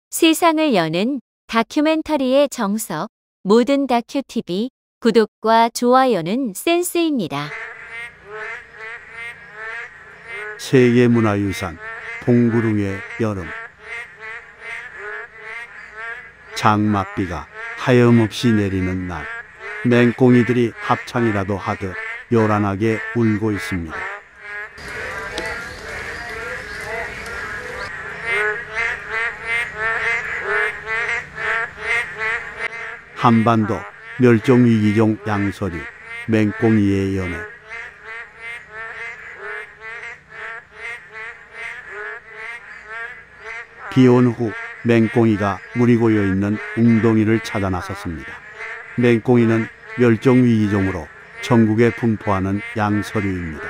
세상을 여는 다큐멘터리의 정석, 모든 다큐TV, 구독과 좋아요는 센스입니다. 세계문화유산 동구릉의 여름. 장맛비가 하염없이 내리는 날, 맹꽁이들이 합창이라도 하듯 요란하게 울고 있습니다. 한반도 멸종위기종 양서류, 맹꽁이의 연애. 비온 후 맹꽁이가 물이 고여 있는 웅덩이를 찾아 나섰습니다. 맹꽁이는 멸종위기종으로 전국에 분포하는 양서류입니다.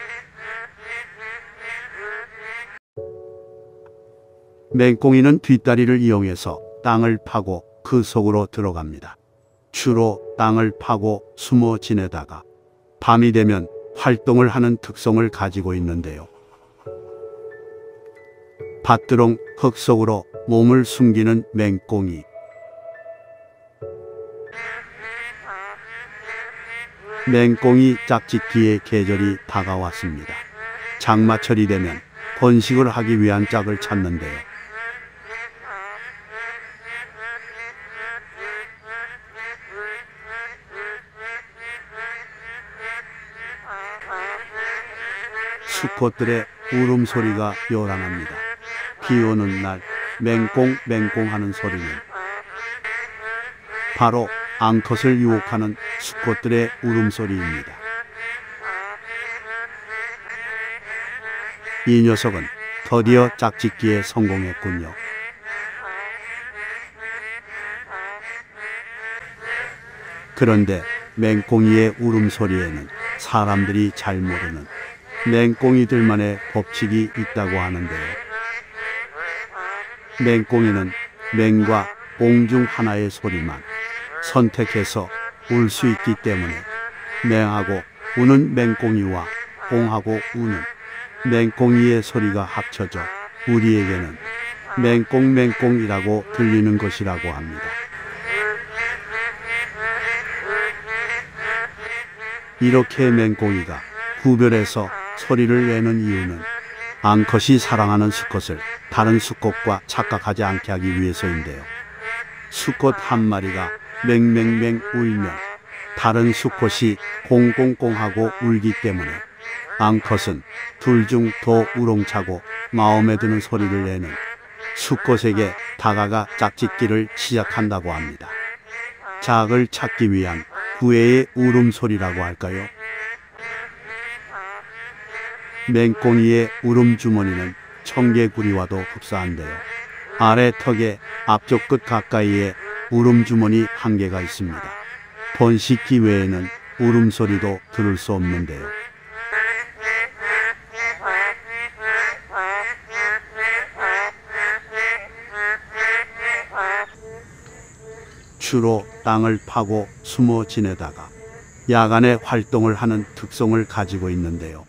맹꽁이는 뒷다리를 이용해서 땅을 파고 그 속으로 들어갑니다. 주로 땅을 파고 숨어 지내다가 밤이 되면 활동을 하는 특성을 가지고 있는데요. 밭두렁 흙 속으로 몸을 숨기는 맹꽁이. 맹꽁이 짝짓기의 계절이 다가왔습니다. 장마철이 되면 번식을 하기 위한 짝을 찾는데요. 수컷들의 울음소리가 요란합니다. 비 오는 날 맹꽁맹꽁 하는 소리는 바로 암컷을 유혹하는 수컷들의 울음소리입니다. 이 녀석은 드디어 짝짓기에 성공했군요. 그런데 맹꽁이의 울음소리에는 사람들이 잘 모르는 맹꽁이들만의 법칙이 있다고 하는데요. 맹꽁이는 맹과 꽁 중 하나의 소리만 선택해서 울 수 있기 때문에 맹하고 우는 맹꽁이와 꽁하고 우는 맹꽁이의 소리가 합쳐져 우리에게는 맹꽁맹꽁이라고 들리는 것이라고 합니다. 이렇게 맹꽁이가 구별해서 소리를 내는 이유는 암컷이 사랑하는 수컷을 다른 수컷과 착각하지 않게 하기 위해서인데요. 수컷 한 마리가 맹맹맹 울면 다른 수컷이 꽁꽁꽁하고 울기 때문에 암컷은 둘 중 더 우렁차고 마음에 드는 소리를 내는 수컷에게 다가가 짝짓기를 시작한다고 합니다. 짝을 찾기 위한 후회의 울음소리라고 할까요? 맹꽁이의 울음주머니는 청개구리와도 흡사한데요. 아래 턱의 앞쪽 끝 가까이에 울음주머니 한 개가 있습니다. 번식기 외에는 울음소리도 들을 수 없는데요. 주로 땅을 파고 숨어 지내다가 야간에 활동을 하는 특성을 가지고 있는데요.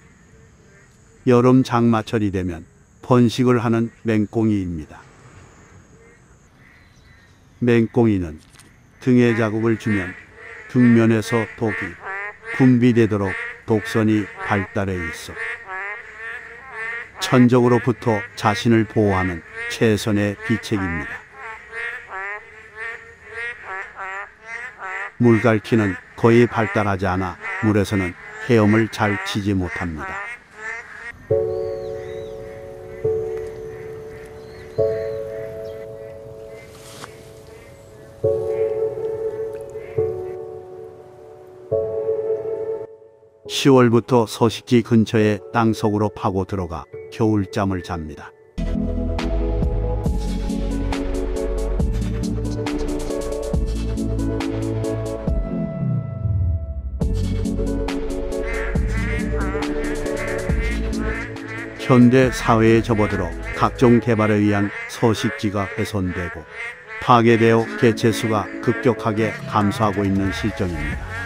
여름 장마철이 되면 번식을 하는 맹꽁이입니다. 맹꽁이는 등에 자국을 주면 등면에서 독이 분비되도록 독선이 발달해 있어 천적으로부터 자신을 보호하는 최선의 비책입니다. 물갈퀴는 거의 발달하지 않아 물에서는 헤엄을 잘 치지 못합니다. (10월부터) 서식지 근처의 땅속으로 파고 들어가 겨울잠을 잡니다. 현대 사회에 접어들어 각종 개발에 의한 서식지가 훼손되고 파괴되어 개체수가 급격하게 감소하고 있는 실정입니다.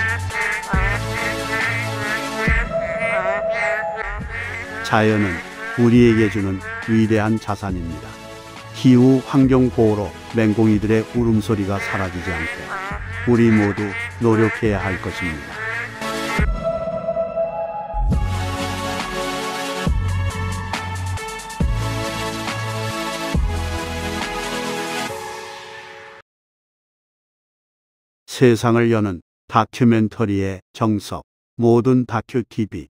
자연은 우리에게 주는 위대한 자산입니다. 기후 환경 보호로 맹꽁이들의 울음소리가 사라지지 않게 우리 모두 노력해야 할 것입니다. 세상을 여는 다큐멘터리의 정석, 모든 다큐 TV